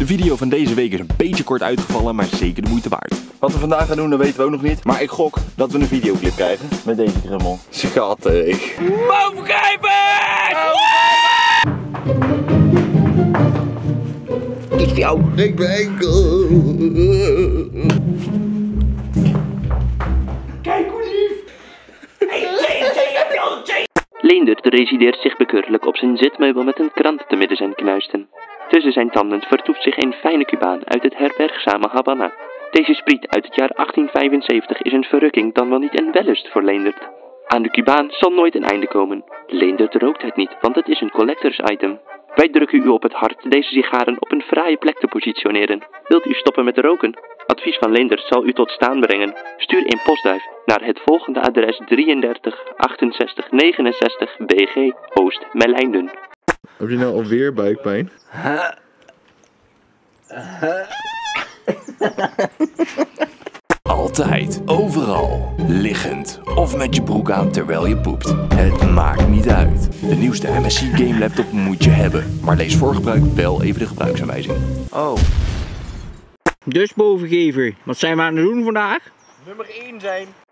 De video van deze week is een beetje kort uitgevallen, maar zeker de moeite waard. Wat we vandaag gaan doen, dat weten we ook nog niet. Maar ik gok dat we een videoclip krijgen met deze krummel. Schattig. Bovengrijpers! Dit is jou. Ik ben enkel. Kijk hoe lief. Heb je al een Leendert resideert zich bekeurlijk op zijn zitmeubel met een krant te midden zijn knuisten. Tussen zijn tanden vertoeft zich een fijne Cubaan uit het herbergzame Havana. Deze spriet uit het jaar 1875 is een verrukking dan wel niet een wellust voor Leendert. Aan de Cubaan zal nooit een einde komen. Leendert rookt het niet, want het is een collectors item. Wij drukken u op het hart deze sigaren op een fraaie plek te positioneren. Wilt u stoppen met roken? Advies van Leendert zal u tot staan brengen. Stuur een postduif naar het volgende adres 33 68 69 BG Oost Melijnden. Heb je nou alweer buikpijn? Altijd, overal, liggend of met je broek aan terwijl je poept. Het maakt niet uit. De nieuwste MSI Game Laptop moet je hebben. Maar lees voor gebruik wel even de gebruiksaanwijzing. Dus bovengever, wat zijn we aan het doen vandaag? Nummer 1 zijn.